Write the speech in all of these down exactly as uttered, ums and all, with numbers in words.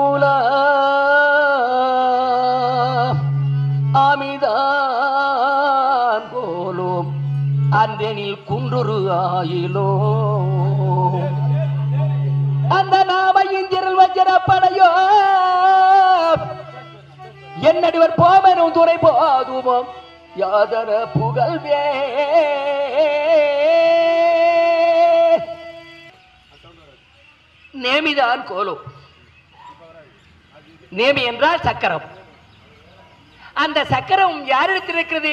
மூல ஆமிதான் போலும் அன்றெனில் குன்றுரு ஆயிலோ அந்த நாமையின் திரள் வஜ்ரப்படையோ என்னடிவர் போமெனும் துறை போதுமோ யாதர புகழ்வே நேமிதான் கோலம். நேமி என்றால் சக்கரம். அந்த சக்கரம் யாரிடத்தில் இருக்கிறது?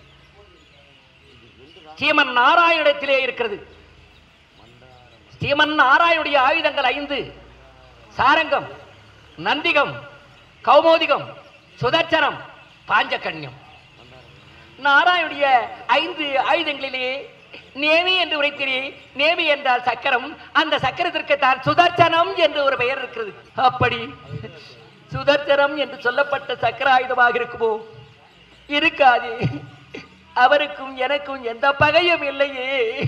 ஸ்ரீமன் நாராயணத்திலே இருக்கிறது. ஸ்ரீமன் நாராயணுடைய ஆயுதங்கள் ஐந்து: சாரங்கம், நந்திகம், கௌமோதிகம், சுதர்சனம், பாஞ்சகன்யம். நாராயணுடைய ஐந்து ஆயுதங்களிலே நேமி என்று உரைக்கிறே. நேமி என்றால் சக்கரம். அந்த சக்கரத்திற்கு தான் சுதர்சனம் என்று ஒரு பெயர் இருக்கிறது. அப்படி சுதர்சனம் என்று சொல்லப்பட்ட சக்கர ஆயுதமாக இருக்குமோ? இருக்காது. அவருக்கும் எனக்கும் எந்த பகையும் இல்லையே.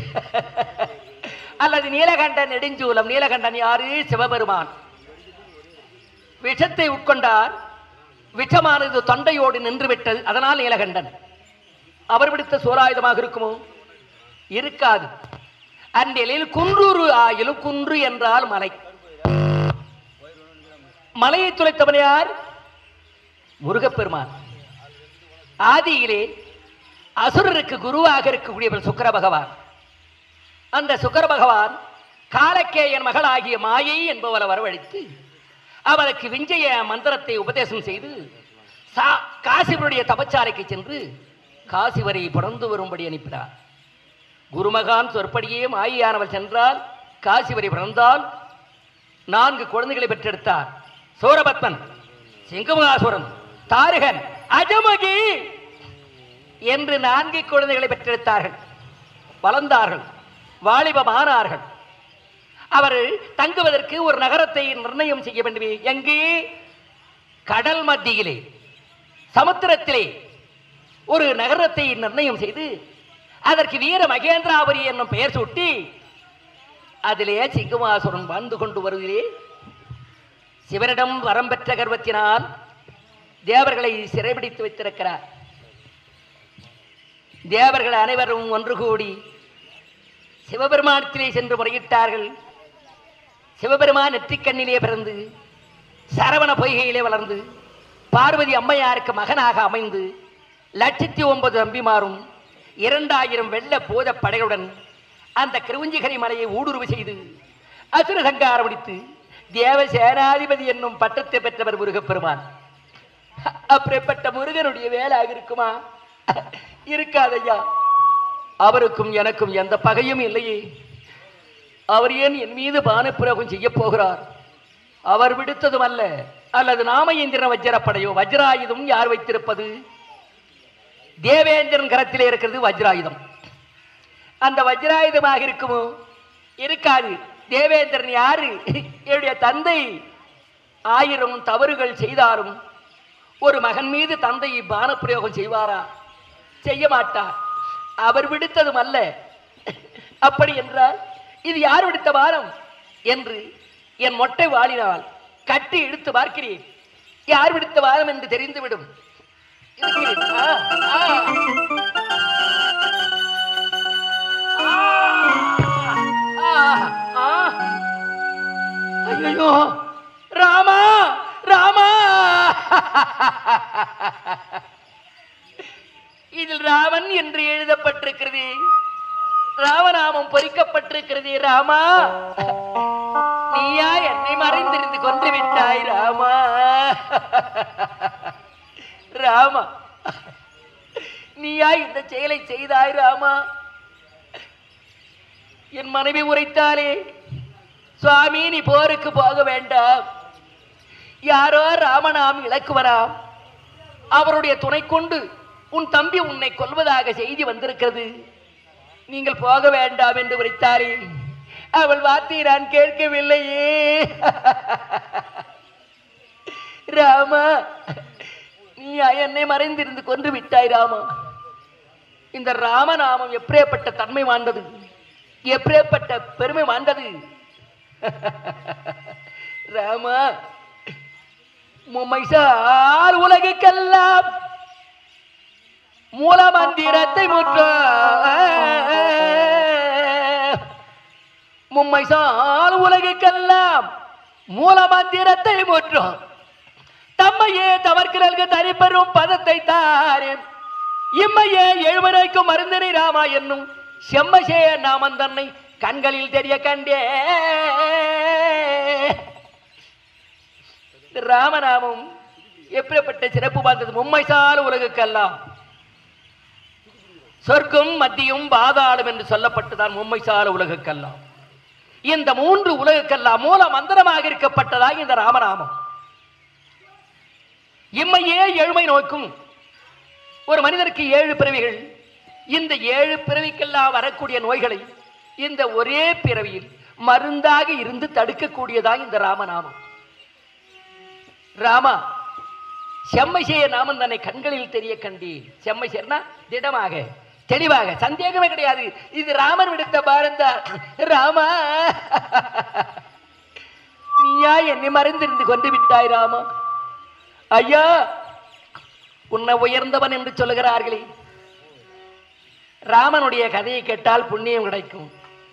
அல்லது நீலகண்டன் நெடுஞ்சூலம். நீலகண்டன் யாரு? சிவபெருமான். விஷத்தை உட்கொண்டார். விஷமானது தொண்டையோடு நின்று விட்டது. அதனால் நீலகண்டன். அவர் விடுத்த சோராயுதமாக இருக்குமோ? இருக்காது. அந்நிலையில் குன்றூரு ஆயிலும். குன்று என்றால் மலை. மலையை துளைத்தவன் யார்? முருகப்பெருமான். ஆதியிலே அசுரருக்கு குருவாக இருக்கக்கூடியவர் சுக்கிர பகவான். அந்த சுக்கிர பகவான் காலக்கேயன் மகளாகிய மாயை என்பவரை வரவழைத்து அவருக்கு விஞ்சய மந்திரத்தை உபதேசம் செய்து காசிவருடைய தபச்சாலைக்கு சென்று காசி வரை பிறந்து வரும்படி அனுப்பினார். குருமகான் சொற்படியே மாயியானவர் சென்றால் காசி வரை பிறந்தால் நான்கு குழந்தைகளை பெற்றெடுத்தார். சூரபத்மன், சிங்கமுகாசுரன், தாரகன், அஜமகி என்று நான்கு குழந்தைகளை பெற்றெடுத்தார்கள். வளர்ந்தார்கள், வாலிபமானார்கள். அவர் தங்குவதற்கு ஒரு நகரத்தை நிர்ணயம் செய்ய வேண்டுமே. எங்கே? கடல் மத்தியிலே, சமுத்திரத்திலே ஒரு நகரத்தை நிர்ணயம் செய்து அதற்கு வீர மகேந்திராபுரி என்னும் பெயர் சூட்டி அதிலே சிங்கமாசுரன் வாழ்ந்து கொண்டு வருவதிலே சிவனிடம் வரம் பெற்ற கர்வத்தினால் தேவர்களை சிறைபிடித்து வைத்திருக்கிறார். தேவர்கள் அனைவரும் ஒன்று கூடி சிவபெருமானத்திலே சென்று முறையிட்டார்கள். சிவபெருமான் நெற்றிக்கண்ணிலே பிறந்து சரவண பொய்கையிலே வளர்ந்து பார்வதி அம்மையாருக்கு மகனாக அமைந்து லட்சத்தி ஒன்பது நம்பிமாறும் இரண்டாயிரம் வெள்ள போத படைகளுடன் அந்த கிருவஞ்சிகரை மலையை ஊடுருவு செய்து அசுர சங்காரம் முடித்து தேவ சேனாதிபதி என்னும் பட்டத்தை பெற்றவர் முருகப்பெருமான். அப்படிப்பட்ட முருகனுடைய வேலாக இருக்குமா? இருக்காதையா. அவருக்கும் எனக்கும் எந்த பகையும் இல்லையே. அவர் ஏன் என் மீது பானப்பிரயோகம் செய்ய போகிறார்? அவர் விடுத்ததும் அல்ல. அல்லது நாமயந்திரன் வஜ்ரப்படையோ? வஜ்ராயுதம் யார் வைத்திருப்பது? தேவேந்திரன் கரத்திலே இருக்கிறது வஜ்ராயுதம். அந்த வஜ்ராயுதமாக இருக்குமோ? இருக்காது. தேவேந்திரன் யாரு? என்னுடைய தந்தை. ஆயிரம் தவறுகள் செய்தாலும் ஒரு மகன் மீது தந்தை பானப்பிரயோகம் செய்வாரா? செய்ய மாட்டார். அவர் விடுத்ததும் அல்ல. அப்படி என்றால் இது யார் விடுத்த பானம் என்று என் மொட்டை வாழினால் கட்டி இழுத்து பார்க்கிறேன். யார் விடுத்த பானம் என்று தெரிந்துவிடும். ஐயோ ராமா, ராமா, இதில் ராமன் என்று எழுதப்பட்டிருக்கிறது. ராமநாமம் பொறிக்கப்பட்டிருக்கிறது. ராமா, நீயா என்னை மறைந்திருந்து கொன்று விட்டாய்? ராமா, ராமா, நீயா இந்த செயலை செய்தாய்? ராமா, என் மனைவி உரைத்தாலே, சுவாமி நீ போருக்கு போக வேண்டாம், யாரோ ராமநாம் இலக்குவராம், அவருடைய துணை கொண்டு உன் தம்பி உன்னை கொல்வதாக செய்தி வந்திருக்கிறது, நீங்கள் போக வேண்டாம் என்று உரைத்தாரே. அவள் வார்த்தை நான் கேட்கவில்லையே. ராமா, நீ என்னை மறைந்திருந்து கொன்று விட்டாய். ராமா, இந்த ராமநாமம் எப்பேற்பட்ட தன்மை வாழ்ந்தது, எப்பேற்பட்ட பெருமை வாழ்ந்தது. ராமா, மும்மைசார் உலகுக்கெல்லாம் மூல மந்திரத்தை முற்ற மும்மைசார் உலகுக்கெல்லாம் மூல மந்திரத்தை முற்றும் தம்மையே தவற்கிறல்கு தனிப்பெறும் பதத்தை தாரேன் இம்மையே எழுமனைக்கும் மருந்தனை ராமா என்னும் செம்மசே நாமன் தன்னை கண்களில் தெரிய கண்டே ராமநாமம் எப்படிப்பட்ட சிறப்பு பார்த்தது மும்மைசால் உலகுக்கெல்லாம் சொர்க்கம் மத்தியும் பாதாளம் என்று சொல்லப்பட்டுதான் மும்மைசால உலகுக்கெல்லாம் இந்த மூன்று உலகுக்கெல்லாம் மூல மந்திரமாக இருக்கப்பட்டதாக இந்த ராமநாமம் இம்மையே எழுமை நோக்கும் ஒரு மனிதருக்கு ஏழு பிறவிகள் இந்த ஏழு பிறவிக்கெல்லாம் வரக்கூடிய நோய்களை இந்த ஒரே பிறவியில் மருந்தாக இருந்து தடுக்கக்கூடியதாக இந்த ராமநாமம் ராமா செம்மைசேய நாமம் தன்னை கண்களில் தெரிய கண்டி செம்மைசேர்னா திடமாக தெளிவாக சந்தேகமே கிடையாது இது ராமன் விடுத்த பாரந்தா ராமா நீயா என்னை மறந்திருந்து கொண்டு விட்டாய் ராமா ஐயா உன்னை உயர்ந்தவன் என்று சொல்லுகிறார்களே ராமனுடைய கதையை கேட்டால் புண்ணியம் கிடைக்கும்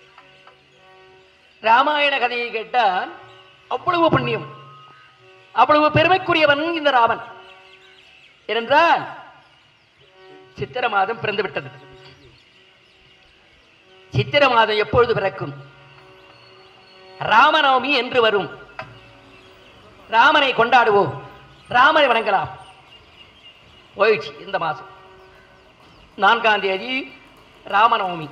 ராமாயண கதையை கேட்டால் அவ்வளவு புண்ணியம் அவ்வளவு பெருமைக்குரியவன் இந்த ராமன் ஏனென்றால் சித்திர மாதம் பிறந்து விட்டது சித்திர மாதம் எப்பொழுது பிறக்கும் ராமநவமி என்று வரும் ராமனை கொண்டாடுவோம் ராமனை வணங்கலாம் போயிடுச்சு இந்த மாதம் நான்காம் தேதி ராமநவமி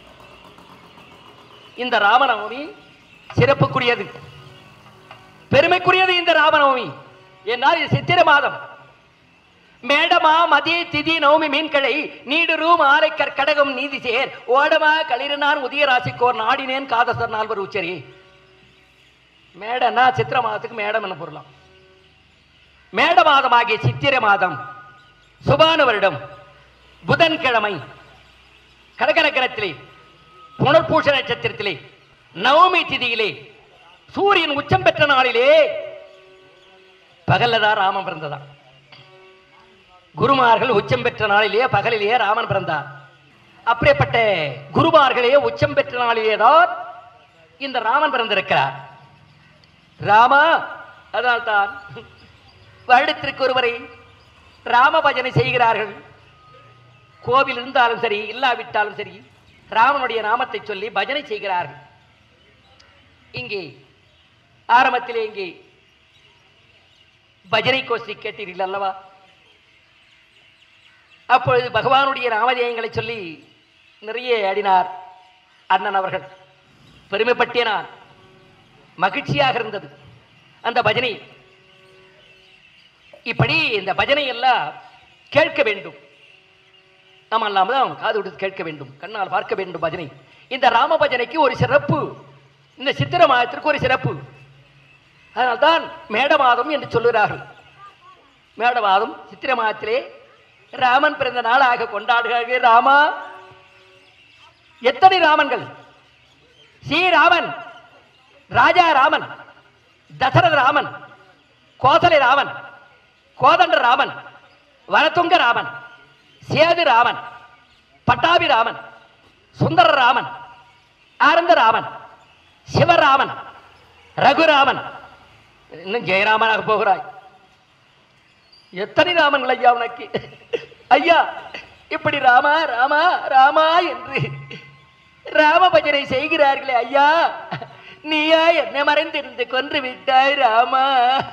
இந்த ராமநவமி சிறப்புக்குரியது பெருமைக்குரியது இந்த ராமநவமி என்னால் இது சித்திர மாதம் மேடமா மதிய திதி நவமி மீன்களை நீடுரு மாலை கற்கடகம் நீதி சேர் ஓடமா களிரனான் உதய ராசிக்கோர் நாடினேன் காதசர் நால்வர் உச்சரி மேடனா சித்திர மாதத்துக்கு மேடம் என்ன பொருளாம் மேட மாதமாகிய சித்திர மாதம் சுபானு வருடம் புதன்கிழமை கடகநகரத்திலே புனர்பூஷ நட்சத்திரத்திலே நவமி திதியிலே சூரியன் உச்சம் பெற்ற நாளிலே பகல்லதான் ராமன் பிறந்ததான் குருமார்கள் உச்சம் பெற்ற நாளிலேயே பகலிலேயே ராமன் பிறந்தார் அப்படிப்பட்ட குருமார்களே உச்சம் பெற்ற நாளிலேதான் இந்த ராமன் பிறந்திருக்கிறார் ராமா அதனால்தான் வருடத்திற்கு ஒருவரை ராம பஜனை செய்கிறார்கள் கோவில் இருந்தாலும் சரி இல்லாவிட்டாலும் சரி ராமனுடைய நாமத்தை சொல்லி பஜனை செய்கிறார்கள் இங்கே ஆரம்பத்திலே இங்கே பஜனை கோஷ்டி கேட்டீர்கள் அல்லவா அப்பொழுது பகவானுடைய நாமதேயங்களை சொல்லி நிறைய ஆடினார் அண்ணன் அவர்கள் பெருமைப்பட்டே நான் மகிழ்ச்சியாக இருந்தது அந்த பஜனை இப்படி இந்த பஜனை எல்லாம் கேட்க வேண்டும் நாம் அல்லாமல் தான் காது விடுத்து கேட்க வேண்டும் கண்ணால் பார்க்க வேண்டும் பஜனை இந்த ராம பஜனைக்கு ஒரு சிறப்பு இந்த சித்திர மாதத்திற்கு ஒரு சிறப்பு அதனால்தான் மேட மாதம் என்று சொல்லுகிறார்கள் மேட மாதம் சித்திர மாதத்திலே ராமன் பிறந்த நாளாக கொண்டாடுகிறார்கள் ராமா எத்தனை ராமன்கள் ஸ்ரீராமன் ராஜா ராமன் தசரத ராமன் கோசலை ராமன் கோதண்ட ராமன் வரதுங்க ராமன் சேது ராமன் பட்டாபி ராமன் சுந்தர ராமன் ஆனந்த ராமன் சிவராமன் ரகுராமன் இன்னும் ஜெயராமனாக போகிறாய் எத்தனை ராமன்கள் ஐயா உனக்கு ஐயா இப்படி ராமா ராமா ராமா என்று ராம பஜனை செய்கிறார்களே ஐயா நீயா என்னை மறைந்திருந்து கொன்று விட்டாய் ராமா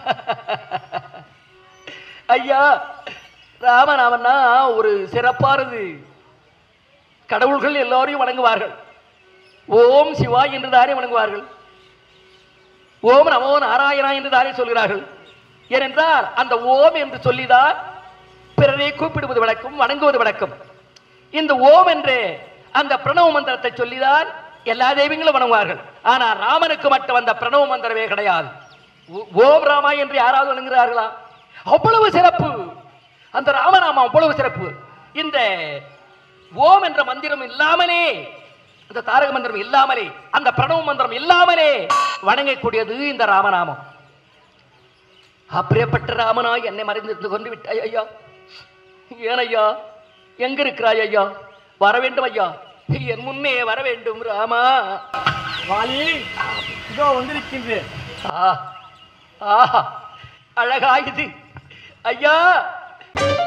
ஐயா ராமநாமன்னா ஒரு சிறப்பானது கடவுள்கள் எல்லோரையும் வணங்குவார்கள் ஓம் சிவா என்று தானே வணங்குவார்கள் ஓம் நமோ நாராயணா என்று தானே சொல்கிறார்கள் ஏனென்றால் அந்த ஓம் என்று சொல்லிதான் பிறரை கூப்பிடுவது வழக்கம் வணங்குவது வழக்கம் இந்த ஓம் என்று அந்த பிரணவ மந்திரத்தை சொல்லிதான் எல்லா தெய்வங்களும் வணங்குவார்கள் ஆனால் ராமனுக்கு மட்டும் அந்த பிரணவ மந்திரமே கிடையாது ஓம் ராமா என்று யாராவது வணங்குகிறார்களா அவ்வளவு சிறப்பு அந்த ராமநாமம் அவ்வளவு சிறப்பு இந்த ஓம் என்ற மந்திரம் இல்லாமலே அந்த தாரக மந்திரம் இல்லாமலே அந்த பிரணவ மந்திரம் இல்லாமலே வணங்கக்கூடியது இந்த ராமநாமம் அப்படியேப்பட்ட ராமனா என்னை மறைந்திருந்து கொண்டு விட்டாய் ஐயா. ஏன் ஐயா, எங்க இருக்கிறாய் ஐயா? வர வேண்டும் ஐயா, என் முன்னே வர வேண்டும் ராமா. வாலி, இதோ வந்திருக்கின்றேன். ஆ ஆஹா, அழகாயுது ஐயா.